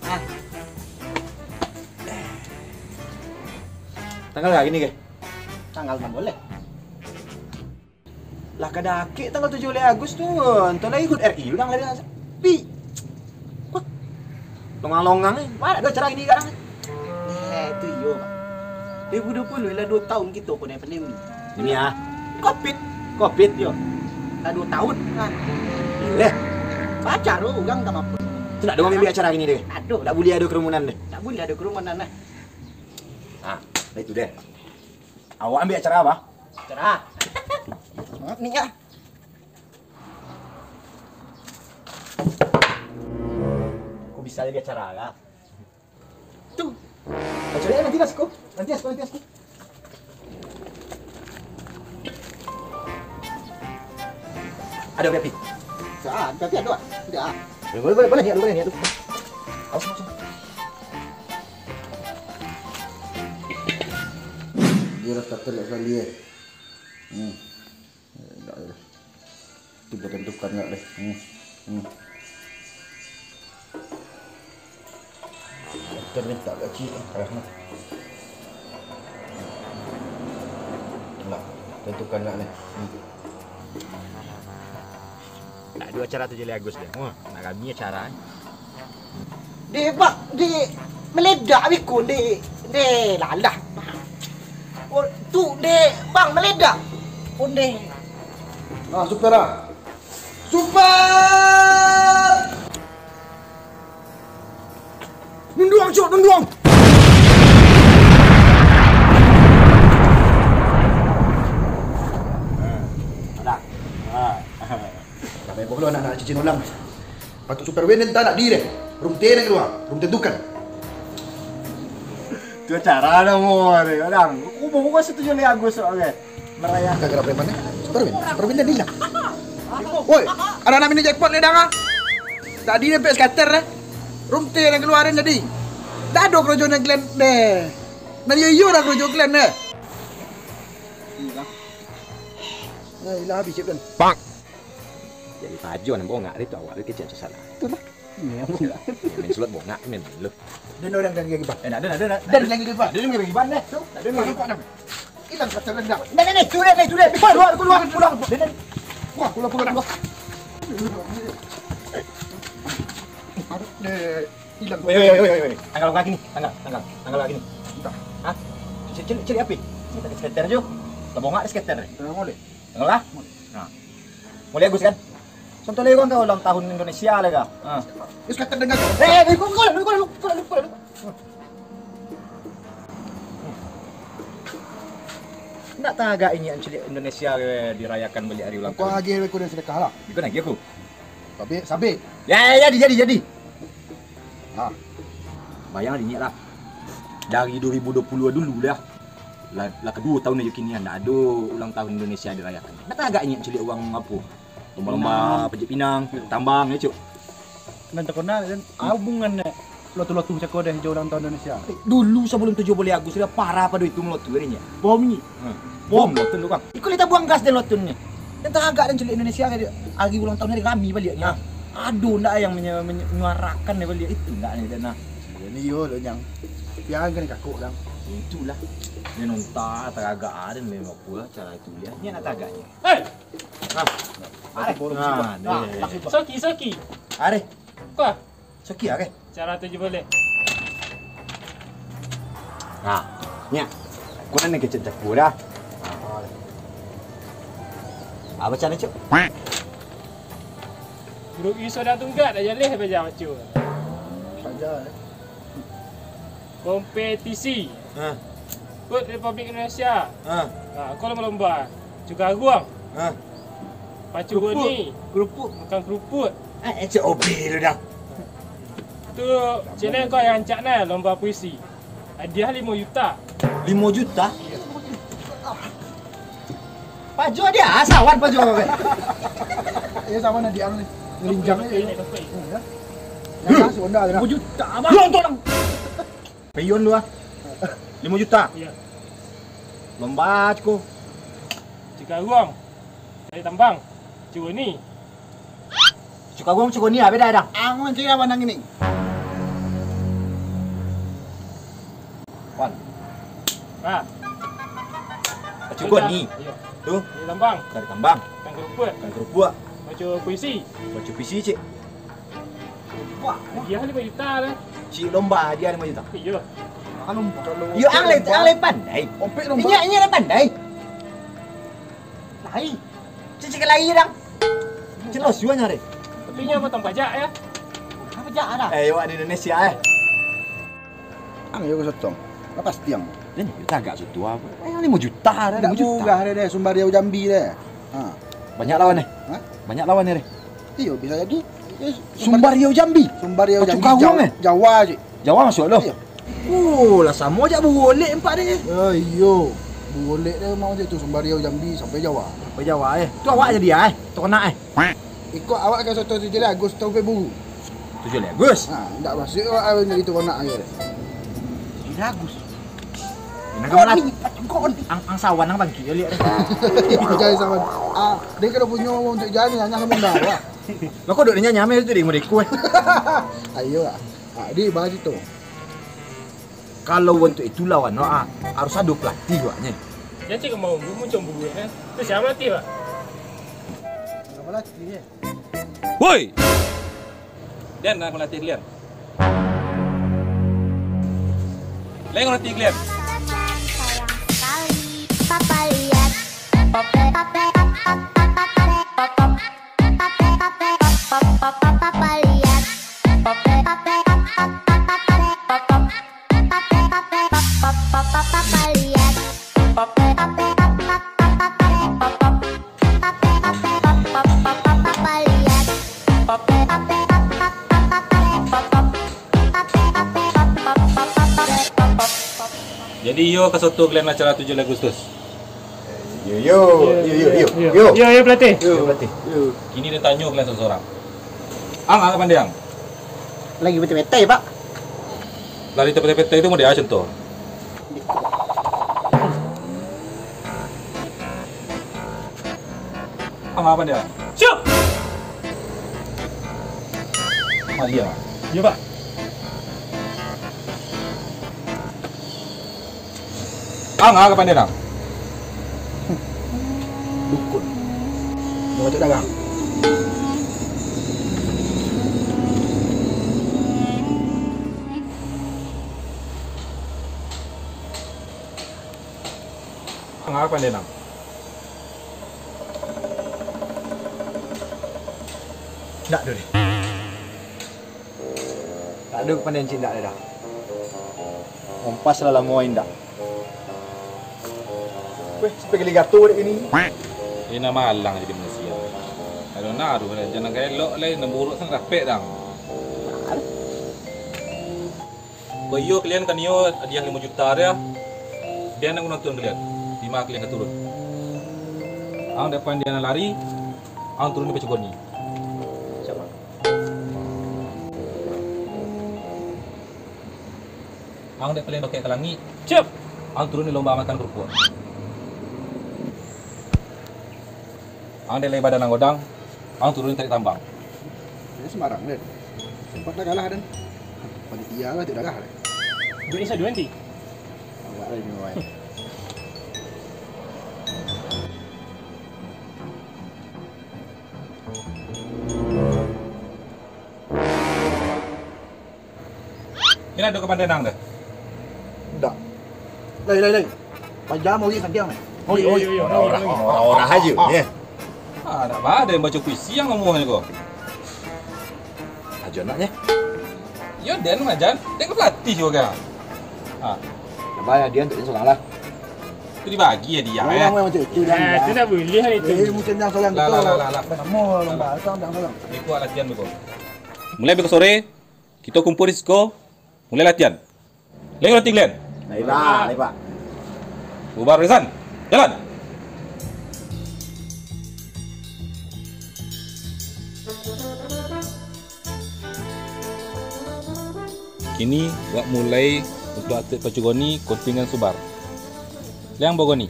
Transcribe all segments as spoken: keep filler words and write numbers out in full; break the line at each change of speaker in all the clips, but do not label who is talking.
Ah. Tanggal gak gini, ke?
Tanggal enam boleh.
Lah kadake tanggal tujuh belas Agustus tuh. Entar lagi ikut R I udah ngeliat sepi. Wah. Longang-longang nih. Mana ada acara ini sekarang?
Eh, itu yo. dua ribu dua puluh lah dua tahun gitu kena pandemi.
Ini ya.
Covid,
Covid yo.
lah dua tahun kan.
Leh.
Baca lu ugang enggak mampu.
Tidak ada ambil acara ini deh.
Aduh,
Tidak boleh ada kerumunan deh.
tak boleh ada kerumunan nah.
Ah, itu deh. Awak ambil acara apa?
Cerah. Nih ya.
Kok bisa jadi acara lah?
Tuh.
Acaranya nanti mas, kok. Nanti mas, nanti mas. Ada berapa?
Saat, tapi ada. Tidak.
Boleh, boleh, boleh, ya, boleh, ya, tuh. Awas, awas.
Dia rasa terlihat sekali ya. Hmm. Enggak ada. Tiba tentukan enggak deh. Hmm. Hmm. Terminta gaji karena. Enggak, tentukan enggak nih. Hmm.
Nah, dua acara tujuh belas Agustus deh. Wah, nak kami acara.
Di pak, di meledak bikun di di lalah. Oh, tu di bang meledak. Oh di.
Ah, super ah. Super!
Nunduang, cok, nunduang.
Ada. Ah. Sampai pokok anak-anak cicin ulang. Patut super win entah nak dire. Rum tene keluar, rum tentukan.
Itu acara ada mau deh, kadang. Aku mau buka tujuh belas Agustus oke. Merayakan.
Kagak apa mana? Super win, super win dah hilang. Woi, anak-anak ini jackpot nih dah. Tadi dia pes scatter deh. Rum tene keluarin jadi. Dah ada kerajaan Glen deh. Nah yo yo dah kerajaan Glen deh. Nah, ilah habis kan.
Bang. Jadi pajo nang bongak itu awal kecil salah.
Itu lah.
Iya, main sulat bongak main lu.
Dan orang yang gigi ban.
Eh, ada ada ada.
Dan lagi gigi ban.
Ada yang gigi ban deh.
Ada yang lupa nam. Hilang kata rendang.
Nih nih nih, sudah nih sudah.
Keluar, keluar, pulang. Wah, pulang, pulang. Aduh, deh. Hilang.
Woi, woi, woi, woi. Tanggal lagi nih, tanggal, tanggal, tanggal lagi nih.
Entah.
Hah? Cili cili api. Kita ke skater aja. Kita bongak di skater.
Tengah boleh.
Tanggal lah. Nah. Mulai Agus kan? Contoh lagi kan kau ulang tahun Indonesia lah kah? Ah.
Terus kata dengar.
Eh, eh, kau kau kau kau kau kau.
Nak tahu agak ini yang cilik Indonesia dirayakan beli hari ulang
Kau
tahun.
lagi aku dah sedekah lah.
Ikut lagi aku.
Tapi sabi.
Ya, ya, jadi, jadi, jadi.
Ah,
Bayang ini lah. Dari dua ribu dua puluh dulu lah. Lah, lah kedua tahun aja kini anda ada ulang tahun Indonesia dirayakan. Nak tahu agak ini yang cilik uang apa? Lomba-lomba pejit pinang, tambang ya cuk.
Nanti kau nak kan hubungannya lotu-lotu cakap deh hijau ulang tahun Indonesia.
Dulu sebelum tujuh belas Agustus sudah parah pada itu melotu ini. Bom ni. Bom lotun tu kan. Ikut kita buang gas dan lotun ni. Dan tak agak dan cilik Indonesia hari ulang tahun hari kami baliknya. Aduh ndak yang menye- menye- menyuarakan dia balik itu ndak ni dan nah.
ini yo lo yang. Piang kan kakuk kan.
Itulah. Dia nonton tagaga ada lima puluh cara itu dia. Ni nak taganya.
Hei,
Nah. Are. Nah, deh.
Soki Soki.
Are.
Kau
Soki are.
cara tujuh boleh.
Nah, nya. Kau nak kecet cak dah. Apa cara cuk?
Grup isu dah tunggat dah jaleh baca macam.
Saja.
Kompetisi.
Ha.
Food Republik Indonesia.
Ha.
Ha, kau lomba-lomba. Juga guang.
Ha.
Pacu ni.
Kerupuk.
Makan keruput.
Eh, cik obi lu dah.
Tu channel kau yang ancak nah lomba puisi. Hadiah lima juta.
lima juta? Paju dia asawan paju apa?
Ya sama nak diang ni. Ngelinjang
Ini
ni.
dapat.
Yang masuk anda dah.
lima juta abang. Lu tolong. Peyon lu ah. lima juta.
Ya.
Lomba aku.
Juga guang. Cari tambang. Cuba ni.
Cuka gua cuka ni apa dah dah.
Ang man kira wanang ini.
Wan.
Ah,
Baca gon ni.
Iya.
Tu,
Ni tambang,
kari tambang,
kan keruput,
kari kerupuk,
baca puisi.
baca P C cik. Wah,
Dia lima juta lah.
cik lomba dia lima juta.
Iya.
Kalau kalau
Yo ang le, ang le pandai.
Ompek lomba.
Inya inya le pandai. Lai. Cik cik lai dang. Celos juga nyari.
Tapi nya potong pajak ya.
Apa jahat dah?
Eh, yo di Indonesia eh.
Ang yo sotong. Lepas tiang.
Dan kita agak sutu apa? Eh, lima juta dah,
Dak
lima juta.
murah deh deh Sumbar Riau Jambi deh. Ha.
Banyak lawan nih.
Hah?
Banyak lawan nih.
Iyo bisa jadi. Eh,
Sumbar Riau Jambi.
Sumbar Riau
Baju
Jambi.
kawang,
Jawa-
eh?
Jawa je.
Jawa masuk loh.
Iya.
Oh, lah sama aja boleh empat ni.
Eh, iyo. Boleh deh mau je tu Sumbar Riau Jambi sampai Jawa.
Apa Jawa eh? Tu awak jadi eh. Tu kena eh.
Ikut awak ke soto tujuh Agustus tahun Februari.
Tujuh Agustus.
Ha, ndak masuk awak awak jadi tu kena aja deh.
Bagus. Nak kemana? Ang ang sawan ang bangki lihat.
Percaya sama. Ah, dia kalau punya orang untuk jalan hanya sama bawa.
Lo kok duduknya nyame itu di muridku eh.
Ayo lah. Ah, dia bahas itu.
Kalau untuk itu lawan no, ah, harus ada pelatih waknya.
Dia cik mau bu muncul bu ya. Tu siapa latih pak?
Apa lagi ni?
Woi! Lian nak melatih kalian. Lian melatih kalian.
Sayang sekali papa lihat papa papa papa lihat papa papa papa lihat papa papa lihat
Jadi yo ke soto kalian acara tujuh Agustus.
Yo yo yo yo yo yo.
Yo yo pelatih.
Yo pelatih.
Kini dia tanya kalian seseorang. Ang, ang pandai ang.
Lagi betul-betul pak.
Lari tepat-tepat itu mau dia contoh. Ang, apa dia?
Siap.
Malia.
Ya pak.
Ang, ang pandai ang.
Dukun. Mau cek dagang.
Ang, ang pandai ang.
Tak ada. Tak ada pandai cinta dah. Kompas lah lama indah. Weh, sebagai ligato ini.
Ini nama alang jadi Malaysia. Kalau nak aduh, jangan kayak lo lagi nemburuk sang rapet dang. Bayo kalian kan yo hadiah lima juta dia. Dia nak nonton kalian. Lima kalian keturun. Ang depan dia nak lari, ang turun di pecukon ni.
Siapa?
Ang depan kalian pakai kelangi,
Siap.
ang turun di lomba makan kerupuk. Ang dia lagi badan anggodang, ang turun tarik tambang.
Ini sembarang deh. Sempat dah kalah dan. Panitia lah tidak kalah deh.
Duit saya dua nanti.
Awak lagi ni main.
Ini ada kepada nang dah.
Dak. Lai lai lai. Pajam mau ikan tiang.
Oh
Yo,
oh
yo, yo,
orang
yo, yo.
orang orang aja ya.
Ah, tak ada yang baca puisi yang ngomongnya kok.
Aja naknya.
Ya, dia nak ajan, dia kan pelatih juga. Ah,
Bayar dia untuk seorang lah.
itu dibagi ya dia ya.
Orang macam itu
Ah,
dan.
tu tak boleh hari tu.
Eh, mungkin yang seorang
Lah,
betul.
lah, lah, lah, lah.
Nama lomba, seorang yang seorang.
Ini kuat latihan dulu. Mulai besok sore, kita kumpul di Sko, mulai latihan. Lagi latihan kalian.
Lai pak, lai pak.
Bubar Rizan, jalan. Kini buat mulai untuk atlet pacugoni kontingen Subar. Yang bogoni.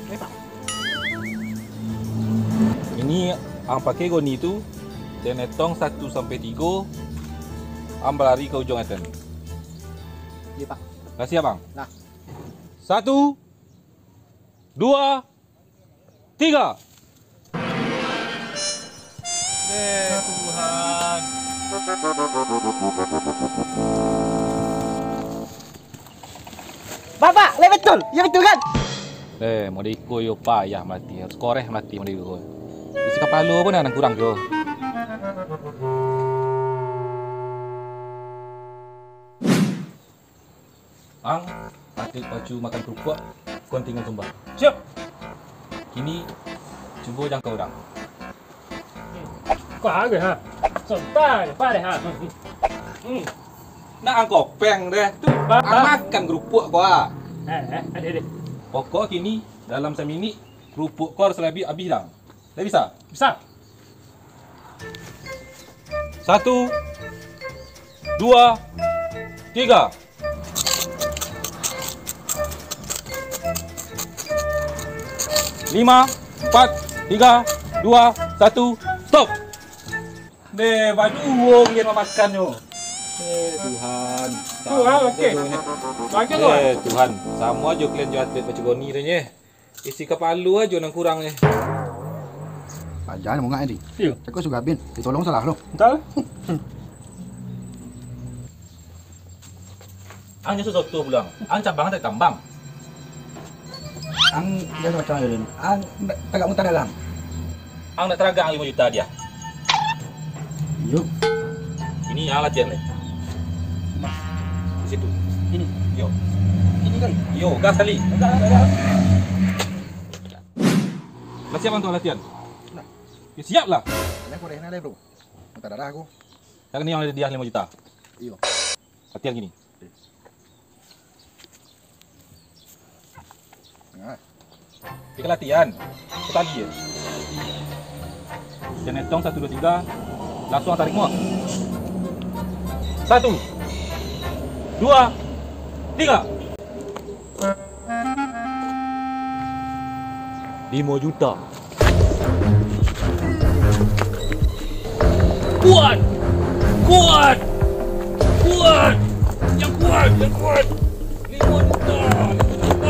Ini ang pakai goni itu dan etong satu sampai tiga ang berlari ke ujung eten.
Iya pak.
Kasih abang.
Nah.
Satu, dua, tiga. Eh Tuhan.
Bapak, le betul. Ya betul kan?
Eh, mau diikut yo payah mati. Harus koreh mati mau diikut. Isi kepala pun yang kurang yo. Ang, mati pacu makan kerupuk, kau tinggal tumbang.
Siap.
Kini, cuba jangka orang.
Kau harga ha. Sampai, pada ha. Hmm.
Nak ang kopeng deh. Tu,
Ba-
ang
ba-
makan kerupuk kau ah.
Eh, eh, ada ada.
Pokok kini dalam seminit kerupuk kau harus lebih habis dah. Dah bisa?
Bisa.
Satu, dua, tiga. Lima, empat, tiga, dua, satu, stop. Deh, baju yang makan yo. Eh Tuhan.
Tu ha, okey. Bagi tu.
Eh Tuhan, sama aja kalian jual atlet macam goni dah ni. Isi kepala aja nang kurang ni.
Ajar mau nggak ini?
Iya.
Cakap suka bin, ditolong salah lo.
Betul?
Ang sesuatu pulang. Ang cabang tak tambang.
Ang dia macam mana? Ang tagak mutar dalam.
Ang nak teragang lima juta dia.
Yuk,
Ini ang latihan ni. Di situ.
ini,
Yo.
ini kali.
Yo, gas kali. Dah siap untuk latihan? Ya, siap lah.
Ini aku rehna le bro. Mutar darah aku.
Yang ni yang ada dia lima juta.
Iyo.
Latihan gini.
Nah,
Kita latihan. Kita lagi ya. Jangan hitung satu dua tiga. Langsung tarik muat. Satu, dua, tiga. Lima juta. Kuat, kuat, kuat. Yang kuat, yang kuat. Lima juta, lima juta.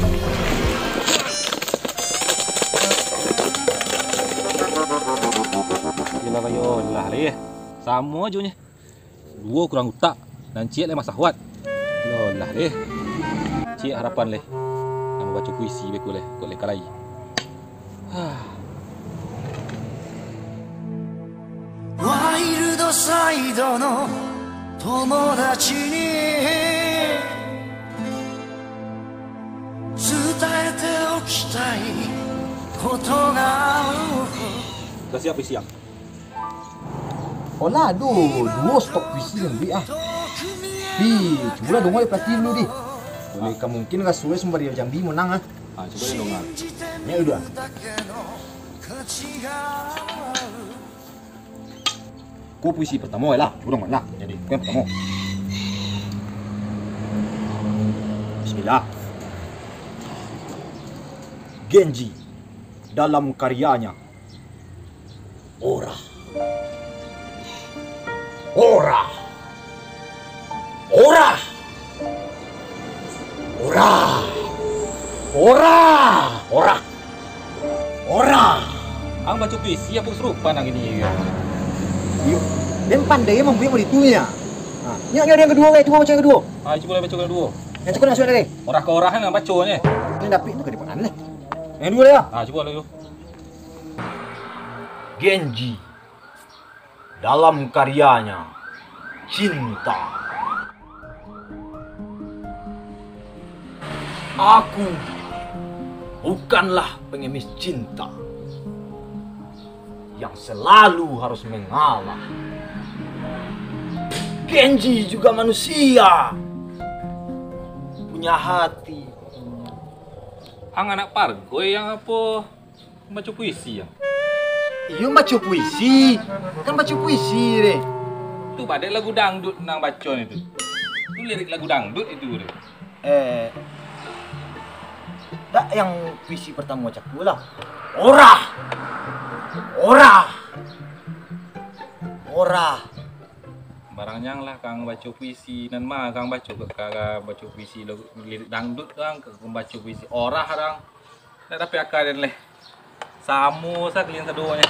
Yelah kayo, lah leh. Sama aja nya. Dua kurang utak dan cik leh masa kuat. Loh lah leh. Cik harapan leh. Nak baca puisi beku leh, kok leh kalai. Ha.
ワイルドサイドの友達に伝えておきたいことがある
Dah siap puisi yang?
oh lah, aduh, dua stok puisi yang bi ah. Bi, coba lah dong oleh perhatiin lu di. Boleh kemungkinan nggak suwe sembari jam bi menang ah.
Ha, cuba dia dong ah.
Ini udah. Kau puisi pertama lah, coba dong lah. Jadi, kau yang pertama. Bismillah. Genji dalam karyanya Ora. Ora. Ora. Ora. Ora. Ora. Ora.
Ang baca puisi apa serupa nang ini.
Yuk, dia pandai emang punya beritunya. Nah, nyok nyok yang kedua, kayak itu baca yang kedua.
Ha, cuba lah baca yang kedua.
Yang cukup langsung deh.
Orang ke orang nang bacanya.
Ini dapet itu ke depan nih. Yang dua ya.
Ha, cuba lah yo.
Genji dalam karyanya Cinta. Aku bukanlah pengemis cinta yang selalu harus mengalah. Genji juga manusia, punya hati.
Ang anak pargo yang apa baca puisi ya.
Iya baca puisi, kan baca puisi deh.
Tu badai lagu dangdut nang baca itu. Tu lirik lagu dangdut itu deh.
Eh, dak yang puisi pertama cak pula. Ora, ora, ora.
Barangnya lah kang baca puisi nan mah kang baca ke kang baca puisi lirik dangdut kang kang baca puisi orah kang. Dak dapat akal dan leh. Samu sa kalian saduanya.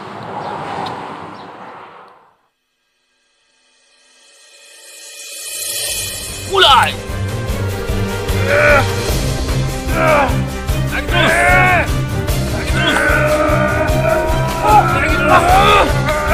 Mulai. Lagi terus. Lagi terus. Lagi terus.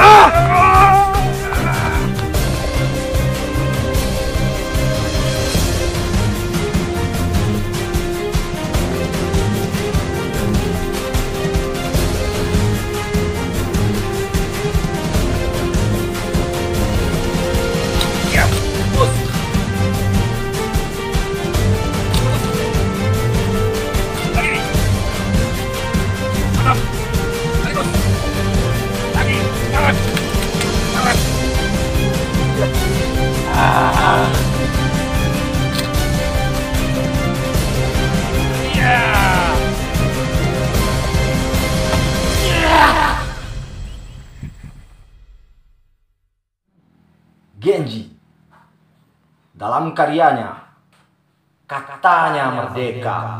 Genji dalam karyanya Katanya Merdeka.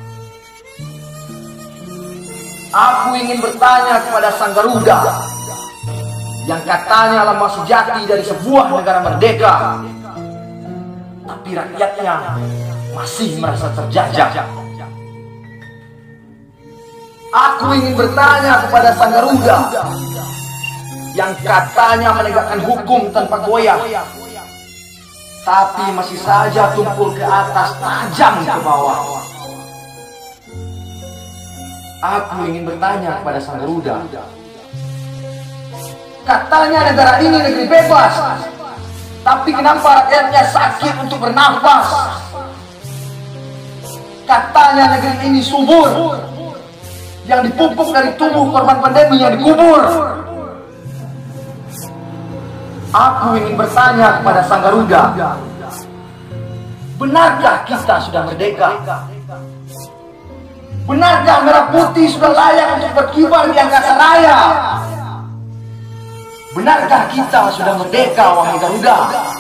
Aku ingin bertanya kepada Sang Garuda yang katanya lama sejati dari sebuah negara merdeka, tapi rakyatnya masih merasa terjajah. Aku ingin bertanya kepada Sang Garuda yang katanya menegakkan hukum tanpa goyah, tapi masih saja tumpul ke atas, tajam ke bawah. Aku ingin bertanya kepada Sang Garuda, katanya negara ini negeri bebas, tapi kenapa rakyatnya sakit untuk bernafas? Katanya negeri ini subur, yang dipupuk dari tubuh korban pandemi yang dikubur. Aku ingin bertanya kepada Sang Garuda, benarkah kita sudah merdeka? Benarkah merah putih sudah layak untuk berkibar di angkasa raya? Benarkah kita sudah merdeka, wahai Garuda?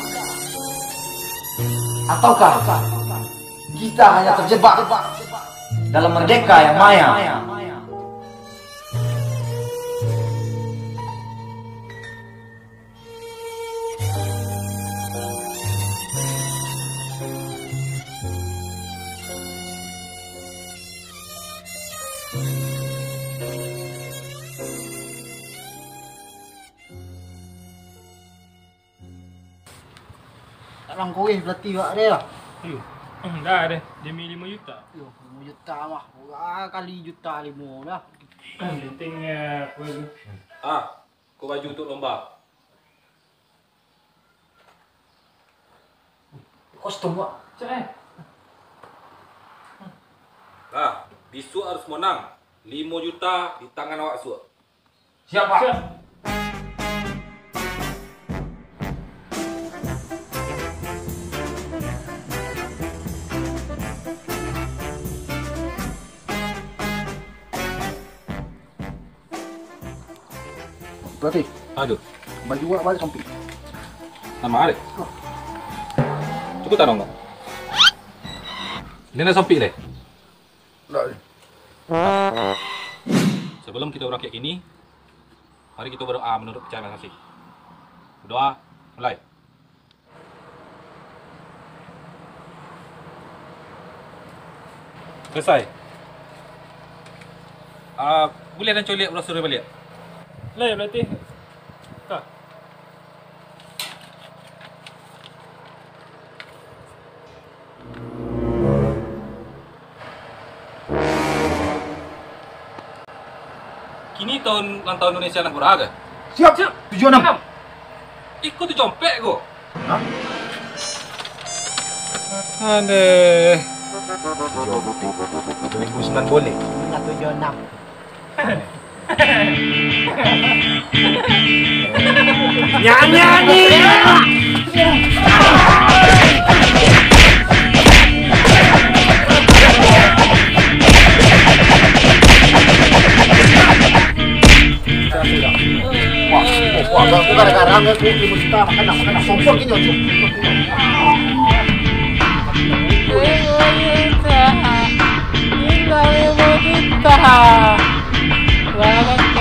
Ataukah kita hanya terjebak dalam merdeka yang maya?
Tak langkau eh berarti wak dia.
Aduh. Dah ada. Demi lima juta.
Yo, lima juta mah. Wah, kali juta lima dah.
Pentingnya apa tu?
Ah, kau baju untuk lomba.
Kostum wak.
Cek.
Ah, bisu harus menang. lima juta di tangan awak suak.
Siapa?
Siap.
Berarti
Aduh,
baju gua balik sampai.
nama Arif. Cukup tak dong? Ini dah sampai deh. Sebelum kita berakhir ini, mari kita berdoa menurut percaya masing-masing. Berdoa, mulai. Selesai. Ah, boleh dan colik brosur balik.
Lah berarti. Kak.
Kini tahun ulang tahun Indonesia nak berharga.
Siap. Tujuh enam.
Ikut tu jompek ko. Hah? Aneh.
dua ribu sembilan boleh.
Nak tujuh enam.
Nyanyi. Wah, wah, aku gara-gara nggak aku ilmu kita makan makan sompor gini aja.
Kita, kita, kita. Wah,